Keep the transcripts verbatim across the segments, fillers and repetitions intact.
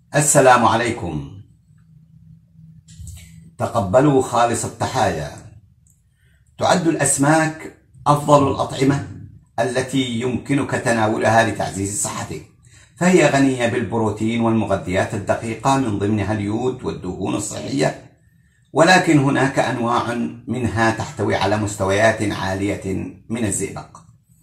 السلام عليكم. تقبلوا خالص التحايا. تعد الأسماك أفضل الأطعمة التي يمكنك تناولها لتعزيز صحتك، فهي غنية بالبروتين والمغذيات الدقيقة من ضمنها اليود والدهون الصحية، ولكن هناك أنواع منها تحتوي على مستويات عالية من الزئبق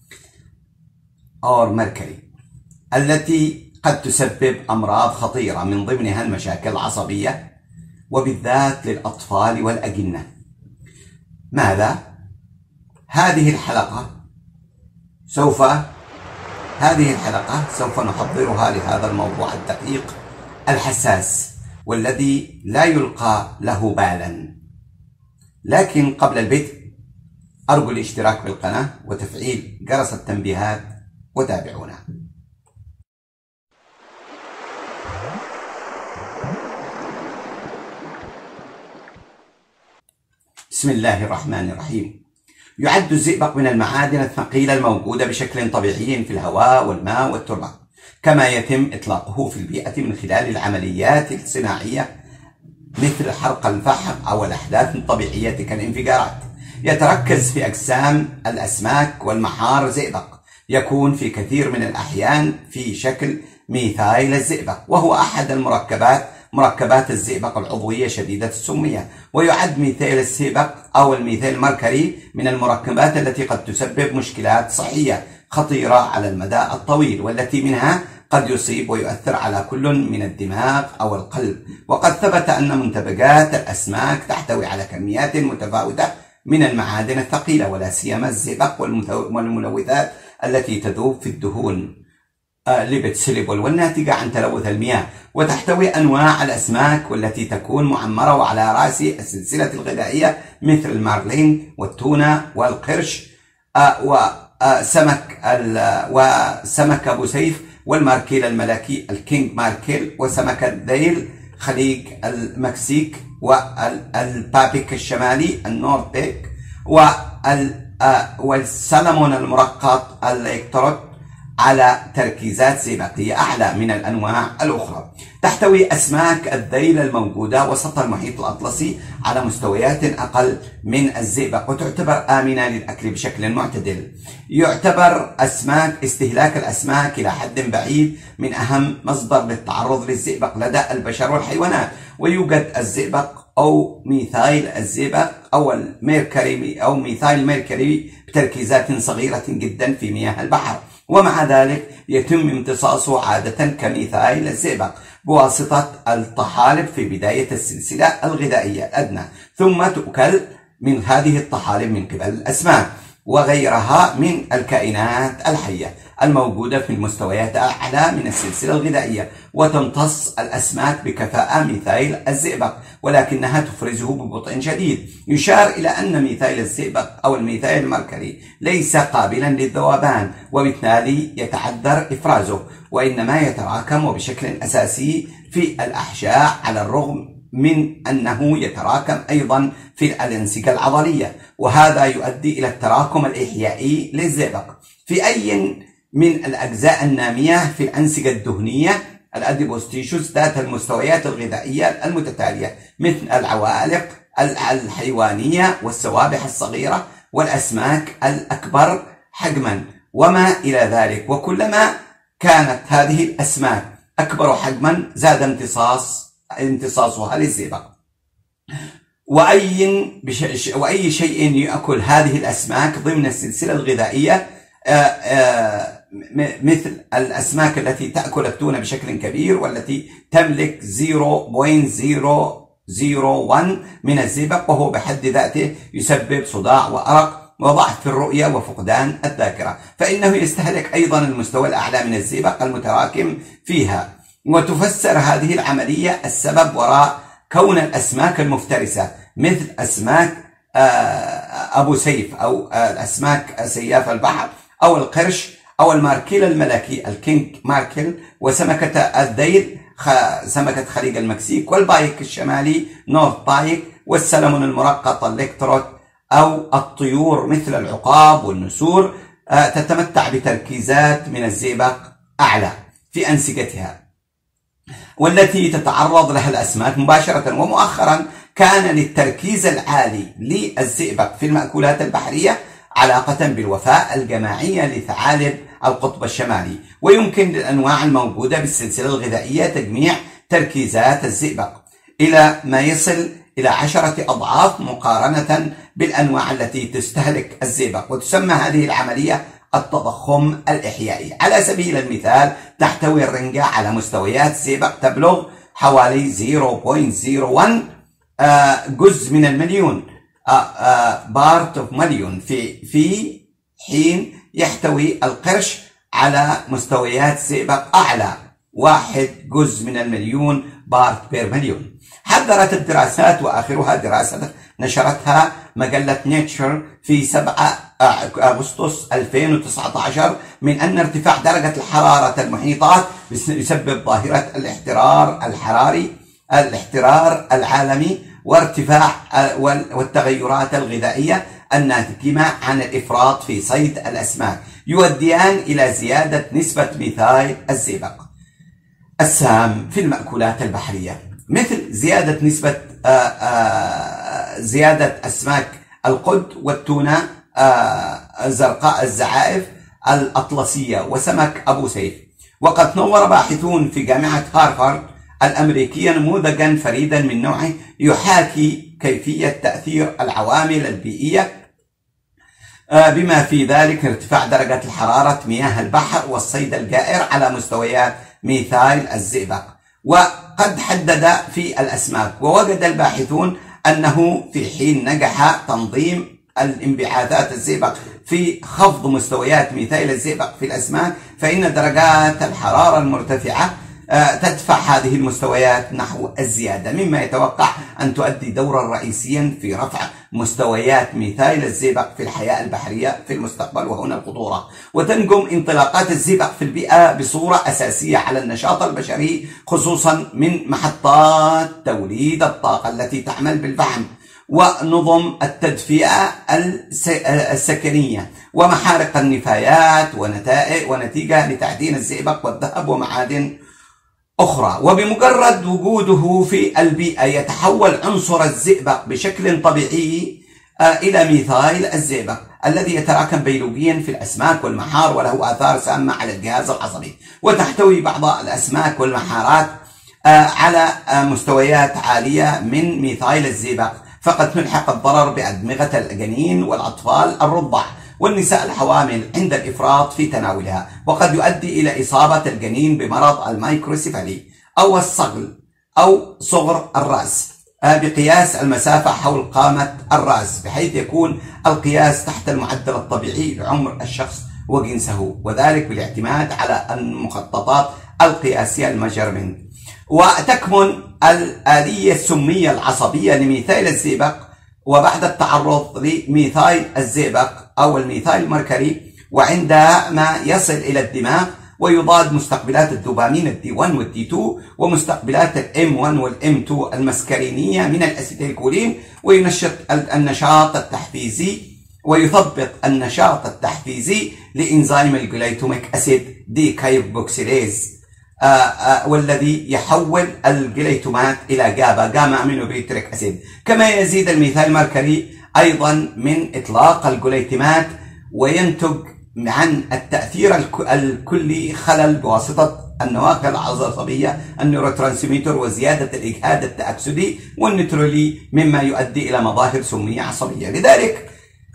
أو الميركوري التي قد تسبب أمراض خطيرة، من ضمنها المشاكل العصبية وبالذات للأطفال والأجنة. ماذا؟ هذه الحلقة سوف هذه الحلقة سوف نحضرها لهذا الموضوع الدقيق الحساس والذي لا يلقى له بالا. لكن قبل البدء أرجو الاشتراك بالقناة وتفعيل جرس التنبيهات وتابعونا. بسم الله الرحمن الرحيم. يعد الزئبق من المعادن الثقيلة الموجودة بشكل طبيعي في الهواء والماء والتربة، كما يتم إطلاقه في البيئة من خلال العمليات الصناعية مثل حرق الفحم أو الأحداث الطبيعية كالانفجارات. يتركز في أجسام الأسماك والمحار زئبق، يكون في كثير من الأحيان في شكل ميثايل الزئبق، وهو أحد المركبات مركبات الزئبق العضوية شديدة السمية. ويعد ميثايل الزئبق أو الميثايل الميركوري من المركبات التي قد تسبب مشكلات صحية خطيرة على المدى الطويل، والتي منها قد يصيب ويؤثر على كل من الدماغ أو القلب. وقد ثبت أن منتجات الأسماك تحتوي على كميات متفاوتة من المعادن الثقيلة، ولا سيما الزئبق والملوثات التي تذوب في الدهون ليبيد سوليبل والناتجة عن تلوث المياه. وتحتوي أنواع الأسماك والتي تكون معمرة وعلى رأس السلسلة الغذائية مثل المارلين والتونة والقرش وسمك وسمك أبو سيف والماركيل الملكي الكينج ماركيل وسمك الذيل خليج المكسيك والبابيك الشمالي النورث بيك والسلمون المرقط الإكتروت على تركيزات زئبقية أعلى من الأنواع الأخرى. تحتوي أسماك الذيل الموجودة وسط المحيط الأطلسي على مستويات أقل من الزئبق، وتعتبر آمنة للأكل بشكل معتدل. يعتبر أسماك استهلاك الأسماك إلى حد بعيد من أهم مصدر للتعرض للزئبق لدى البشر والحيوانات. ويوجد الزئبق أو ميثايل الزئبق أو الميركوري أو ميثايل الميركوري بتركيزات صغيرة جدا في مياه البحر، ومع ذلك يتم امتصاصه عادة كميثايل الزئبق بواسطة الطحالب في بداية السلسلة الغذائية الأدنى، ثم تؤكل من هذه الطحالب من قبل الأسماك وغيرها من الكائنات الحية الموجودة في المستويات الأعلى من السلسلة الغذائية. وتمتص الأسماك بكفاءة ميثايل الزئبق، ولكنها تفرزه ببطء شديد. يشار إلى أن ميثايل الزئبق أو الميثايل الميركوري ليس قابلا للذوبان، وبالتالي يتعذر إفرازه، وإنما يتراكم وبشكل أساسي في الأحشاء، على الرغم من أنه يتراكم أيضا في الأنسجة العضلية، وهذا يؤدي إلى التراكم الإحيائي للزئبق في أي من الأجزاء النامية في الأنسجة الدهنية الأديبوس تيشوز ذات المستويات الغذائية المتتالية، مثل العوالق الحيوانية والسوابح الصغيرة والأسماك الأكبر حجما وما إلى ذلك. وكلما كانت هذه الأسماك أكبر حجما زاد امتصاص امتصاصها للزئبق. وأي بش... وأي شيء يأكل هذه الأسماك ضمن السلسلة الغذائية آآ آآ مثل الأسماك التي تأكل التونة بشكل كبير والتي تملك صفر فاصلة صفر صفر واحد من الزئبق، وهو بحد ذاته يسبب صداع وأرق وضعف في الرؤية وفقدان الذاكرة، فإنه يستهلك أيضا المستوى الأعلى من الزئبق المتراكم فيها. وتفسر هذه العملية السبب وراء كون الأسماك المفترسة مثل أسماك أبو سيف أو الأسماك سياف البحر أو القرش أو الماركيل الملكي الكينج ماركيل وسمكة الذيل سمكة خليج المكسيك والبايك الشمالي نورث بايك والسلمون المرقط الإكتروت أو الطيور مثل العقاب والنسور تتمتع بتركيزات من الزئبق أعلى في أنسجتها. والتي تتعرض لها الأسماك مباشرة. ومؤخرا كان للتركيز العالي للزئبق في المأكولات البحرية علاقة بالوفاة الجماعية لثعالب القطب الشمالي، ويمكن للأنواع الموجودة بالسلسلة الغذائية تجميع تركيزات الزئبق إلى ما يصل إلى عشرة أضعاف مقارنة بالأنواع التي تستهلك الزئبق، وتسمى هذه العملية التضخم الإحيائي. على سبيل المثال تحتوي الرنجة على مستويات زئبق تبلغ حوالي صفر فاصلة صفر واحد جزء من المليون، بارت اوف مليون، في في حين يحتوي القرش على مستويات زئبق أعلى، واحد جزء من المليون بارت بير مليون. حذرت الدراسات وآخرها دراسة نشرتها مجلة نيتشر في سبعة أغسطس ألفين وتسعة عشر من أن ارتفاع درجة الحرارة المحيطات يسبب ظاهرة الاحترار الحراري الاحترار العالمي وارتفاع والتغيرات الغذائية الناتجة عن الإفراط في صيد الأسماك يؤديان إلى زيادة نسبة ميثايل الزئبق السام في المأكولات البحرية، مثل زيادة نسبة آآ آآ زيادة أسماك القد والتونة زرقاء الزعائف الأطلسية وسمك أبو سيف. وقد نور باحثون في جامعة هارفارد الأمريكية نموذجا فريدا من نوعه يحاكي كيفية تأثير العوامل البيئية بما في ذلك ارتفاع درجة الحرارة مياه البحر والصيد الجائر على مستويات ميثايل الزئبق. وقد حدد في الأسماك، ووجد الباحثون أنه في حين نجح تنظيم الانبعاثات الزئبق في خفض مستويات ميثايل الزئبق في الأسماك، فإن درجات الحرارة المرتفعة تدفع هذه المستويات نحو الزيادة، مما يتوقع أن تؤدي دورا رئيسيا في رفع مستويات ميثايل الزئبق في الحياة البحرية في المستقبل، وهنا الخطورة. وتنجم انطلاقات الزئبق في البيئة بصورة أساسية على النشاط البشري، خصوصا من محطات توليد الطاقة التي تعمل بالفحم ونظم التدفئة السكنية ومحارق النفايات ونتائج ونتيجة لتعدين الزئبق والذهب ومعادن أخرى. وبمجرد وجوده في البيئة يتحول عنصر الزئبق بشكل طبيعي إلى ميثايل الزئبق الذي يتراكم بيولوجيا في الأسماك والمحار، وله آثار سامة على الجهاز العصبي. وتحتوي بعض الأسماك والمحارات على مستويات عالية من ميثايل الزئبق، فقد تلحق الضرر بأدمغة الجنين والأطفال الرضع والنساء الحوامل عند الإفراط في تناولها، وقد يؤدي إلى إصابة الجنين بمرض المايكروسيفالي أو الصقل أو صغر الرأس بقياس المسافة حول قامة الرأس، بحيث يكون القياس تحت المعدل الطبيعي لعمر الشخص وجنسه، وذلك بالاعتماد على المخططات القياسية الميجرمنت. وتكمن الآلية السمية العصبية لميثايل الزئبق، وبعد التعرض لميثايل الزئبق أو الميثايل المركري وعندما يصل إلى الدماغ ويضاد مستقبلات الدوبامين الدي واحد والدي اثنين ومستقبلات الام واحد والام اثنين المسكرينية من الأسيتيلكولين، وينشط النشاط التحفيزي ويثبط النشاط التحفيزي لإنزيم الجليتوميك أسيد دي كايربوكسيليز آآ آآ والذي يحول الجليتومات إلى جابا جاما أمينوبيوتريك أسيد. كما يزيد الميثايل المركري أيضا من إطلاق الجليتومات، وينتج عن التأثير الكلي خلل بواسطة النواقل العصبية النيوروترانسميتر وزيادة الإجهاد التأكسدي والنيترولي، مما يؤدي إلى مظاهر سمية عصبية. لذلك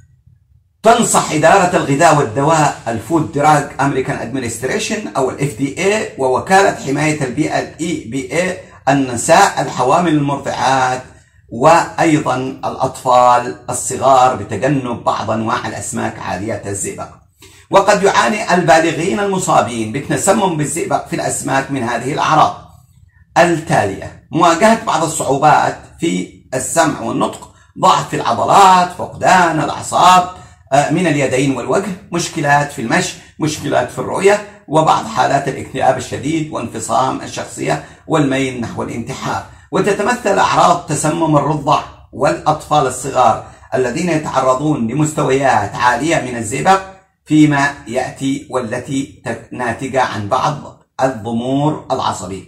تنصح إدارة الغذاء والدواء الفود دراج أمريكان أدمنستريشن أو الإف دي إيه ووكالة حماية البيئة الإي بي إيه النساء الحوامل المرضعات وأيضا الأطفال الصغار بتجنب بعض أنواع الأسماك عالية الزئبق. وقد يعاني البالغين المصابين بالتسمم بالزئبق في الأسماك من هذه الأعراض التالية: مواجهة بعض الصعوبات في السمع والنطق، ضعف في العضلات، فقدان الأعصاب من اليدين والوجه، مشكلات في المشي، مشكلات في الرؤية، وبعض حالات الاكتئاب الشديد وانفصام الشخصية والميل نحو الانتحار. وتتمثل أعراض تسمم الرضع والأطفال الصغار الذين يتعرضون لمستويات عالية من الزئبق فيما يأتي، والتي ناتجة عن بعض الضمور العصبي.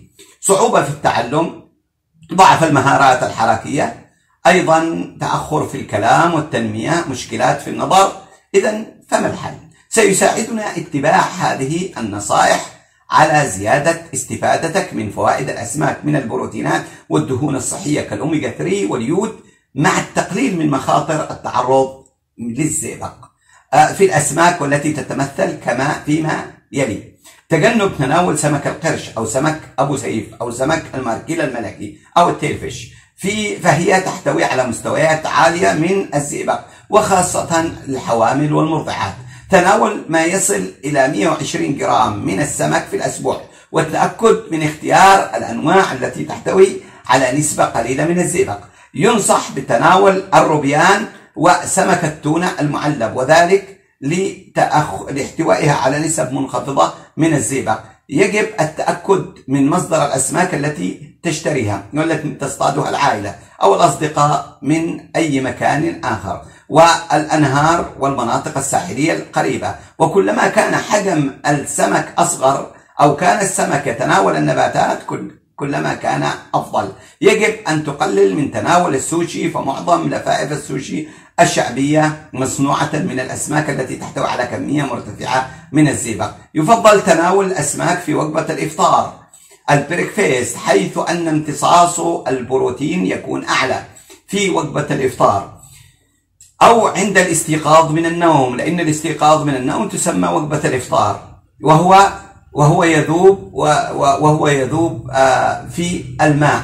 صعوبة في التعلم، ضعف المهارات الحركية، أيضا تأخر في الكلام والتنمية، مشكلات في النظر. إذن فما الحل؟ سيساعدنا اتباع هذه النصائح على زيادة استفادتك من فوائد الأسماك من البروتينات والدهون الصحية كالأوميجا ثلاثة واليود، مع التقليل من مخاطر التعرض للزئبق في الأسماك، والتي تتمثل كما فيما يلي: تجنب تناول سمك القرش أو سمك أبو سيف أو سمك الماركيلا الملكي أو التيلفش، في فهي تحتوي على مستويات عالية من الزئبق، وخاصة الحوامل والمرضعات. تناول ما يصل إلى مئة وعشرين جرام من السمك في الأسبوع، والتأكد من اختيار الأنواع التي تحتوي على نسبة قليلة من الزئبق. ينصح بتناول الروبيان وسمك التونة المعلب، وذلك لتأخ... لاحتوائها على نسب منخفضة من الزئبق. يجب التأكد من مصدر الأسماك التي تشتريها والتي تصطادها العائلة أو الأصدقاء من أي مكان آخر، والأنهار والمناطق الساحلية القريبة. وكلما كان حجم السمك أصغر أو كان السمك يتناول النباتات كلما كان أفضل. يجب أن تقلل من تناول السوشي، فمعظم لفائف السوشي الشعبية مصنوعة من الأسماك التي تحتوي على كمية مرتفعة من الزئبق. يفضل تناول الأسماك في وجبة الإفطار البريكفيست، حيث أن امتصاص البروتين يكون أعلى في وجبة الإفطار، أو عند الاستيقاظ من النوم، لأن الاستيقاظ من النوم تسمى وجبة الإفطار، وهو وهو يذوب وهو يذوب في الماء،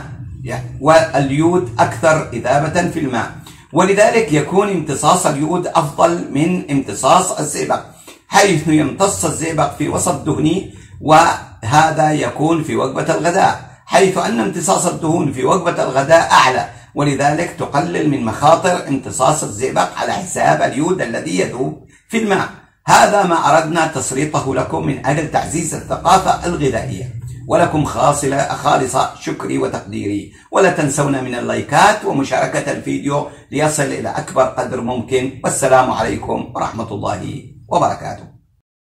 واليود أكثر إذابة في الماء، ولذلك يكون امتصاص اليود أفضل من امتصاص الزئبق، حيث يمتص الزئبق في وسط دهني، وهذا يكون في وجبة الغداء، حيث أن امتصاص الدهون في وجبة الغداء أعلى، ولذلك تقلل من مخاطر امتصاص الزئبق على حساب اليود الذي يذوب في الماء. هذا ما أردنا تسريطه لكم من أجل تعزيز الثقافة الغذائية، ولكم خالصة شكري وتقديري. ولا تنسونا من اللايكات ومشاركة الفيديو ليصل إلى أكبر قدر ممكن. والسلام عليكم ورحمة الله وبركاته.